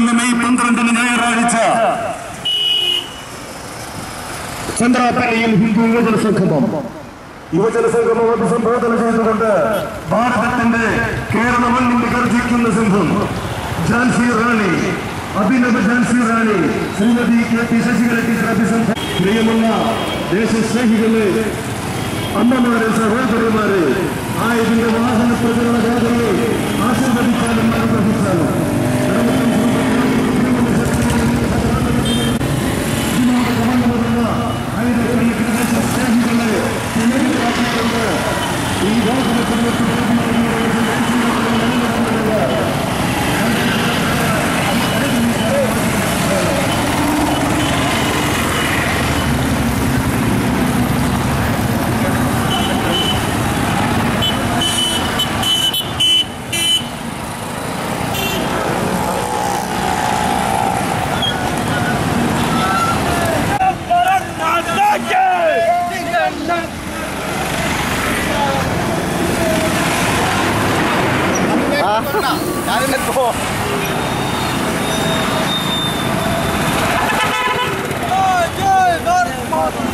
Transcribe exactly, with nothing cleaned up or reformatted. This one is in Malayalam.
ഇരുപത്തിയൊന്ന് മെയ് പന്ത്രണ്ടിന് ഞായറാഴ്ച ചന്ദ്രാപ്പള്ളിയിൽ ഹിന്ദു യുവജന സംഗമം യുവജന സംഗമം അഭിസംബോധന ചെയ്തുകൊണ്ട് ഭാരതത്തിന്റെ കേരള മണ്ണിന്റെ ഗർജിക്കുന്ന സിംഹം ഝാൻസി റാണി അഭിനവ Jhansi Rani Shrimati K P Sasikala teacher അഭിസംബോധന. പ്രിയമുള്ള ദേശസ്നേഹികളെ, അമ്മമാരെ, സഹോദരിമാരെ, ആ ഇതിന്റെ വാഹന പ്രചരണ ജാഥയെ ആശീർവദിച്ചാലും അനുഗ്രഹിച്ചാലും ദേശസ്നേഹികളെ ഈ വാഹന Jai Bharat Mata